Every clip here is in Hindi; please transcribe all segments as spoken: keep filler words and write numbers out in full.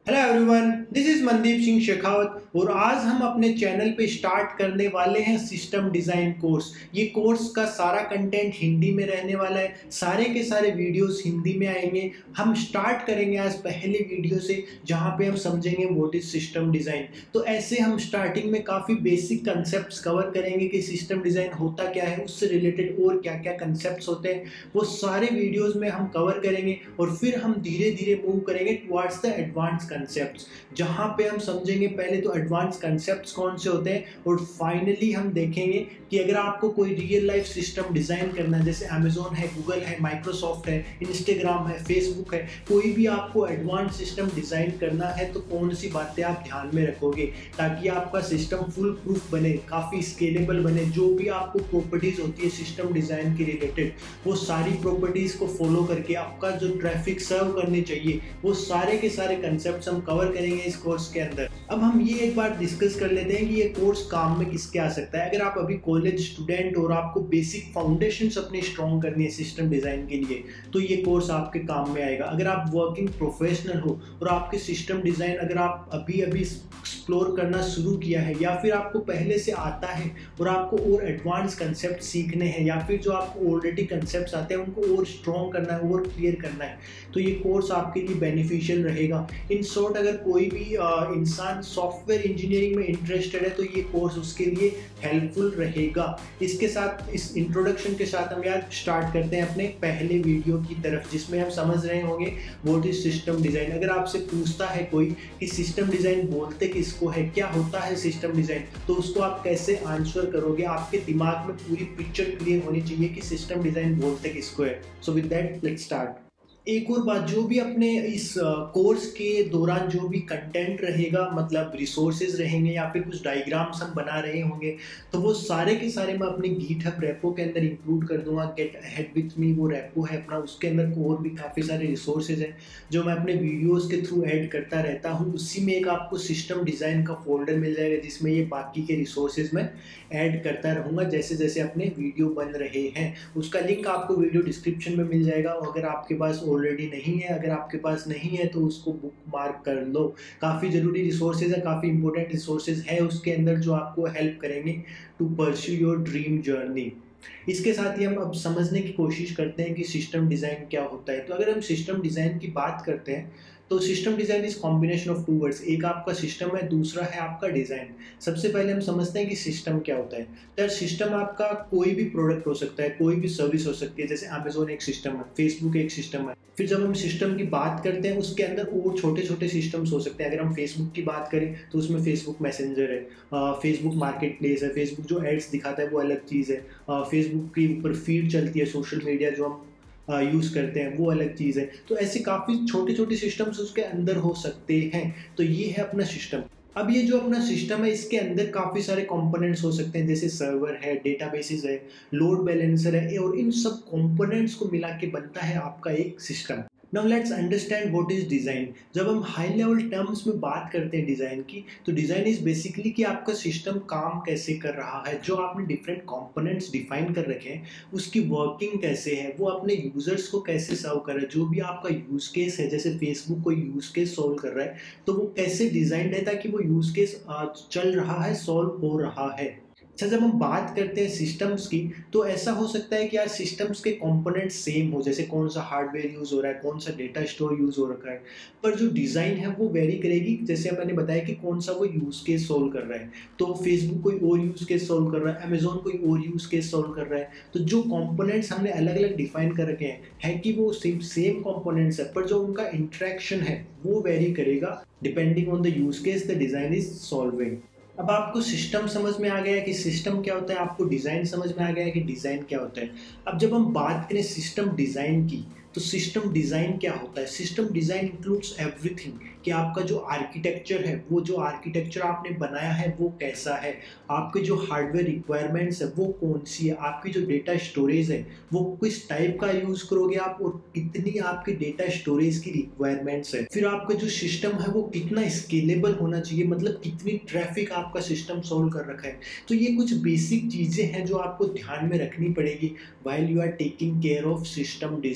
Hello everyone, this is Mandeep Singh Shekhawat और आज हम अपने चैनल पे स्टार्ट करने वाले हैं सिस्टम डिज़ाइन कोर्स। ये कोर्स का सारा कंटेंट हिंदी में रहने वाला है, सारे के सारे वीडियोस हिंदी में आएंगे। हम स्टार्ट करेंगे आज पहले वीडियो से जहाँ पे हम समझेंगे व्हाट इज सिस्टम डिज़ाइन। तो ऐसे हम स्टार्टिंग में काफ़ी बेसिक कंसेप्ट कवर करेंगे कि सिस्टम डिज़ाइन होता क्या है, उससे रिलेटेड और क्या क्या कंसेप्ट होते हैं, वो सारे वीडियोज़ में हम कवर करेंगे और फिर हम धीरे धीरे मूव करेंगे टुवर्ड्स द एडवांस कंसेप्ट्स, जहां पे हम समझेंगे पहले तो एडवांस कंसेप्ट्स कौन से होते हैं और फाइनली हम देखेंगे कि अगर आपको कोई रियल लाइफ सिस्टम डिज़ाइन करना है, जैसे अमेजोन है, गूगल है, माइक्रोसॉफ्ट है, इंस्टाग्राम है, फेसबुक है, कोई भी आपको एडवांस सिस्टम डिज़ाइन करना है तो कौन सी बातें आप ध्यान में रखोगे ताकि आपका सिस्टम फुल प्रूफ बने, काफ़ी स्केलेबल बने। जो भी आपको प्रॉपर्टीज़ होती है सिस्टम डिज़ाइन के रिलेटेड, वो सारी प्रॉपर्टीज़ को फॉलो करके आपका जो ट्रैफिक सर्व करनी चाहिए, वो सारे के सारे कंसेप्ट हम कवर करेंगे इस कोर्स के अंदर। अब हम ये एक बार डिस्कस कर लेते हैं कि ये कोर्स काम में किसके आ सकता है। अगर आप अभी कॉलेज स्टूडेंट और आपको बेसिक फाउंडेशंस अपनी स्ट्रॉन्ग करनी है सिस्टम डिज़ाइन के लिए, तो ये कोर्स आपके काम में आएगा। अगर आप वर्किंग प्रोफेशनल हो और आपके सिस्टम डिज़ाइन अगर आप अभी अभी एक्सप्लोर करना शुरू किया है या फिर आपको पहले से आता है और आपको और एडवांस कंसेप्ट सीखने हैं या फिर जो आपको ऑलरेडी कंसेप्ट आते हैं उनको और स्ट्रॉन्ग करना है और क्लियर करना है, तो ये कोर्स आपके लिए बेनिफिशियल रहेगा। इन शॉर्ट, अगर कोई भी इंसान सॉफ्टवेयर इंजीनियरिंग में इंटरेस्टेड है तो ये कोर्स उसके लिए हेल्पफुल रहेगा। इसके साथ, इस इंट्रोडक्शन के साथ हम यार स्टार्ट करते हैं अपने पहले वीडियो की तरफ, जिसमें हम समझ रहे होंगे व्हाट इज सिस्टम डिज़ाइन। अगर आपसे पूछता है कोई कि सिस्टम डिज़ाइन बोलते किसको है, क्या होता है सिस्टम डिज़ाइन, तो उसको आप कैसे आंसर करोगे? आपके दिमाग में पूरी पिक्चर क्लियर होनी चाहिए कि सिस्टम डिज़ाइन बोलते किसको है। So with that let's start. एक और बात, जो भी अपने इस कोर्स के दौरान जो भी कंटेंट रहेगा, मतलब रिसोर्सेज रहेंगे या फिर कुछ डायग्राम्स हम बना रहे होंगे, तो वो सारे के सारे मैं अपने गिटहब रेपो के अंदर इंक्लूड कर दूंगा। गेट अहेड विथ मी वो रेपो है अपना, उसके अंदर और भी काफ़ी सारे रिसोर्सेज हैं जो मैं अपने वीडियोज़ के थ्रू ऐड करता रहता हूँ। उसी में एक आपको सिस्टम डिज़ाइन का फोल्डर मिल जाएगा जिसमें ये बाकी के रिसोर्सेज मैं ऐड करता रहूँगा जैसे जैसे अपने वीडियो बन रहे हैं। उसका लिंक आपको वीडियो डिस्क्रिप्शन में मिल जाएगा। अगर आपके पास ऑलरेडी नहीं है, अगर आपके पास नहीं है तो उसको बुक मार्क कर लो। काफ़ी ज़रूरी रिसोर्सेज है, काफ़ी इंपॉर्टेंट रिसोर्सेज है उसके अंदर जो आपको हेल्प करेंगे to pursue your dream journey. इसके साथ ही हम अब समझने की कोशिश करते हैं कि सिस्टम डिज़ाइन क्या होता है। तो अगर हम सिस्टम डिज़ाइन की बात करते हैं तो system design is combination of two words. एक आपका सिस्टम है, दूसरा है आपका डिज़ाइन। सबसे पहले हम समझते हैं कि सिस्टम क्या होता है। तो सिस्टम आपका कोई भी प्रोडक्ट हो सकता है, कोई भी सर्विस हो सकती है। जैसे अमेजोन एक सिस्टम है, फेसबुक एक सिस्टम है। फिर जब हम सिस्टम की बात करते हैं उसके अंदर और छोटे छोटे सिस्टम्स हो सकते हैं। अगर हम फेसबुक की बात करें तो उसमें फेसबुक मैसेंजर है, फेसबुक मार्केट प्लेस है, फेसबुक जो एड्स दिखाता है वो अलग चीज़ है, फेसबुक के ऊपर फीड चलती है, सोशल मीडिया जो हम यूज़ करते हैं वो अलग चीज़ है। तो ऐसे काफ़ी छोटे छोटे सिस्टम्स उसके अंदर हो सकते हैं। तो ये है अपना सिस्टम। अब ये जो अपना सिस्टम है इसके अंदर काफ़ी सारे कंपोनेंट्स हो सकते हैं, जैसे सर्वर है, डेटाबेसेस है, लोड बैलेंसर है, और इन सब कंपोनेंट्स को मिला के बनता है आपका एक system. Now let's understand what is design. जब हम हाई लेवल टर्म्स में बात करते हैं डिज़ाइन की, तो डिज़ाइन इज बेसिकली कि आपका सिस्टम काम कैसे कर रहा है। जो आपने डिफरेंट कंपोनेंट्स डिफाइन कर रखे हैं उसकी वर्किंग कैसे है, वो अपने यूजर्स को कैसे सर्व कर रहा है। जो भी आपका यूज केस है, जैसे फेसबुक कोई यूज केस सोल्व कर रहा है तो वो कैसे डिज़ाइंड है ताकि वो यूज केस चल रहा है, सॉल्व हो रहा है। अच्छा, जब हम बात करते हैं सिस्टम्स की तो ऐसा हो सकता है कि यार सिस्टम्स के कंपोनेंट्स सेम हो, जैसे कौन सा हार्डवेयर यूज़ हो रहा है, कौन सा डेटा स्टोर यूज़ हो रखा है, पर जो डिज़ाइन है वो वेरी करेगी। जैसे मैंने बताया कि कौन सा वो यूज़ केस सोल्व कर रहा है, तो फेसबुक कोई और यूज़ केस सोल्व कर रहा है, अमेजोन कोई और यूज़ केस सोल्व कर रहा है। तो जो कंपोनेंट्स हमने अलग अलग डिफाइन कर रखे हैं है कि वो सेम सेम कंपोनेंट्स है, पर जो उनका इंट्रैक्शन है वो वेरी करेगा depending on the use case the design is solving. अब आपको सिस्टम समझ में आ गया कि सिस्टम क्या होता है, आपको डिज़ाइन समझ में आ गया कि डिज़ाइन क्या होता है। अब जब हम बात करें सिस्टम डिज़ाइन की, तो सिस्टम डिज़ाइन क्या होता है? सिस्टम डिज़ाइन इंक्लूड्स एवरीथिंग, कि आपका जो आर्किटेक्चर है, वो जो आर्किटेक्चर आपने बनाया है वो कैसा है, आपके जो हार्डवेयर रिक्वायरमेंट्स है वो कौन सी है, आपकी जो डेटा स्टोरेज है वो किस टाइप का यूज़ करोगे आप, और कितनी आपकी डेटा स्टोरेज की रिक्वायरमेंट्स है। फिर आपका जो सिस्टम है वो कितना स्केलेबल होना चाहिए, मतलब कितनी ट्रैफिक आपका सिस्टम सोल्व कर रखा है। तो ये कुछ बेसिक चीज़ें हैं जो आपको ध्यान में रखनी पड़ेगी while you are taking care of system design.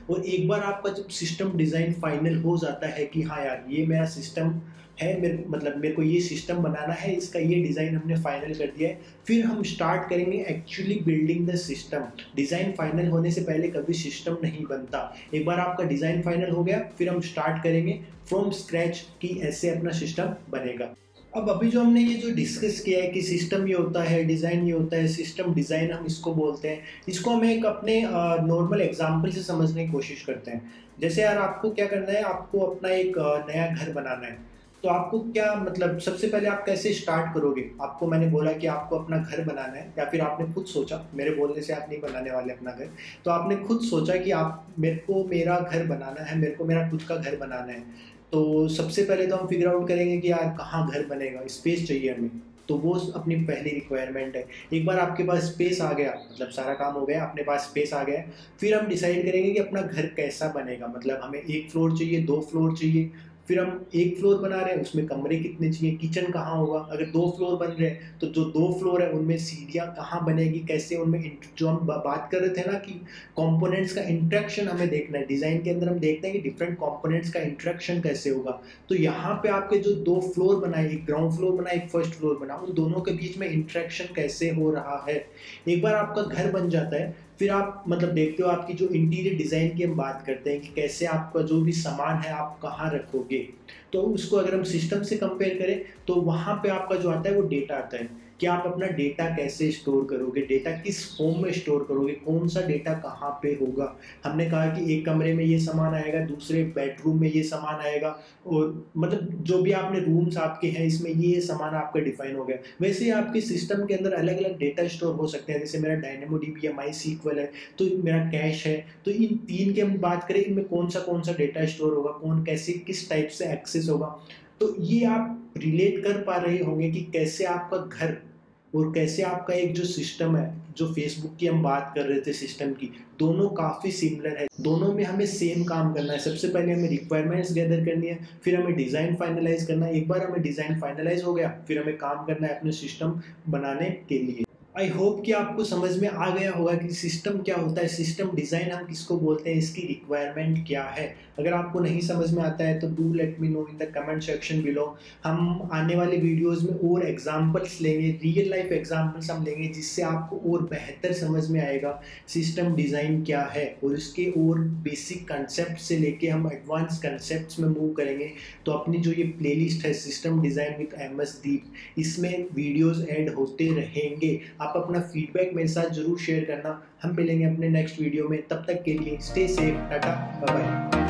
और एक बार आपका जब सिस्टम डिज़ाइन फाइनल हो जाता है कि हाँ यार ये मेरा सिस्टम है, मेरे मतलब मेरे को ये सिस्टम बनाना है, इसका ये डिज़ाइन हमने फाइनल कर दिया है, फिर हम स्टार्ट करेंगे actually building the system. Design final होने से पहले कभी सिस्टम नहीं बनता। एक बार आपका डिज़ाइन फाइनल हो गया फिर हम स्टार्ट करेंगे फ्रॉम स्क्रैच कि ऐसे अपना सिस्टम बनेगा। अब अभी जो हमने ये जो डिस्कस किया है कि सिस्टम ये होता है, डिज़ाइन ये होता है, सिस्टम डिज़ाइन हम इसको बोलते हैं, इसको हम एक अपने नॉर्मल एग्जांपल से समझने की कोशिश करते हैं। जैसे यार आपको क्या करना है, आपको अपना एक नया घर बनाना है, तो आपको क्या मतलब सबसे पहले आप कैसे स्टार्ट करोगे? आपको मैंने बोला कि आपको अपना घर बनाना है, या फिर आपने खुद सोचा, मेरे बोलने से आप नहीं बनाने वाले अपना घर, तो आपने खुद सोचा कि आप मेरे को मेरा घर बनाना है, मेरे को मेरा खुद का घर बनाना है। तो सबसे पहले तो हम फिगर आउट करेंगे कि यार कहाँ घर बनेगा, स्पेस चाहिए हमें, तो वो अपनी पहली रिक्वायरमेंट है। एक बार आपके पास स्पेस आ गया, मतलब सारा काम हो गया, अपने पास स्पेस आ गया, फिर हम डिसाइड करेंगे कि अपना घर कैसा बनेगा। मतलब हमें एक फ्लोर चाहिए, दो फ्लोर चाहिए, फिर हम एक फ्लोर बना रहे हैं उसमें कमरे कितने चाहिए, किचन कहाँ होगा, अगर दो फ्लोर बन रहे हैं तो जो दो फ्लोर है उनमें सीढ़ियाँ कहाँ बनेगी, कैसे उनमें, जो हम बात कर रहे थे ना कि कंपोनेंट्स का इंटरेक्शन हमें देखना है। डिज़ाइन के अंदर हम देखते हैं कि डिफरेंट कंपोनेंट्स का इंटरेक्शन कैसे होगा। तो यहाँ पे आपके जो दो फ्लोर बनाए, एक ग्राउंड फ्लोर बना, एक फर्स्ट फ्लोर बना, उन दोनों के बीच में इंटरेक्शन कैसे हो रहा है। एक बार आपका घर बन जाता है फिर आप मतलब देखते हो आपकी जो इंटीरियर डिज़ाइन की हम बात करते हैं कि कैसे आपका जो भी सामान है आप कहाँ रखोगे। तो उसको अगर हम सिस्टम से कंपेयर करें तो वहाँ पे आपका जो आता है वो डेटा आता है कि आप अपना डेटा कैसे स्टोर करोगे, डेटा किस फॉर्म में स्टोर करोगे, कौन सा डेटा कहाँ पे होगा। हमने कहा कि एक कमरे में ये सामान आएगा, दूसरे बेडरूम में ये सामान आएगा, और मतलब जो भी आपने रूम्स आपके हैं इसमें ये सामान आपका डिफाइन हो गया। वैसे ही आपके सिस्टम के अंदर अलग अलग डेटा स्टोर हो सकते हैं। जैसे मेरा डायनेमोडीबी है, माई सीक्वल है, तो मेरा कैश है, तो इन तीन की हम बात करें इनमें कौन सा कौन सा डेटा स्टोर होगा, कौन कैसे किस टाइप से एक्सेस होगा। तो ये आप रिलेट कर पा रहे होंगे कि कैसे आपका घर और कैसे आपका एक जो सिस्टम है, जो फेसबुक की हम बात कर रहे थे सिस्टम की, दोनों काफ़ी सिमिलर है। दोनों में हमें सेम काम करना है। सबसे पहले हमें रिक्वायरमेंट्स गैदर करनी है, फिर हमें डिज़ाइन फाइनलाइज करना है। एक बार हमें डिज़ाइन फाइनलाइज हो गया फिर हमें काम करना है अपने सिस्टम बनाने के लिए। आई होप कि आपको समझ में आ गया होगा कि सिस्टम क्या होता है, सिस्टम डिज़ाइन हम किसको बोलते हैं, इसकी रिक्वायरमेंट क्या है। अगर आपको नहीं समझ में आता है तो do let me know in the comment section below. हम आने वाले वीडियोस में और एग्जांपल्स लेंगे, रियल लाइफ एग्जांपल्स हम लेंगे, जिससे आपको और बेहतर समझ में आएगा सिस्टम डिज़ाइन क्या है, और इसके और बेसिक कंसेप्ट से लेके हम एडवांस कंसेप्ट्स में मूव करेंगे। तो अपनी जो ये प्लेलिस्ट है system design with M S Deep, इसमें वीडियोज़ ऐड होते रहेंगे। आप अपना फीडबैक मेरे साथ जरूर शेयर करना। हम मिलेंगे अपने नेक्स्ट वीडियो में, तब तक के लिए stay safe, tata bye bye.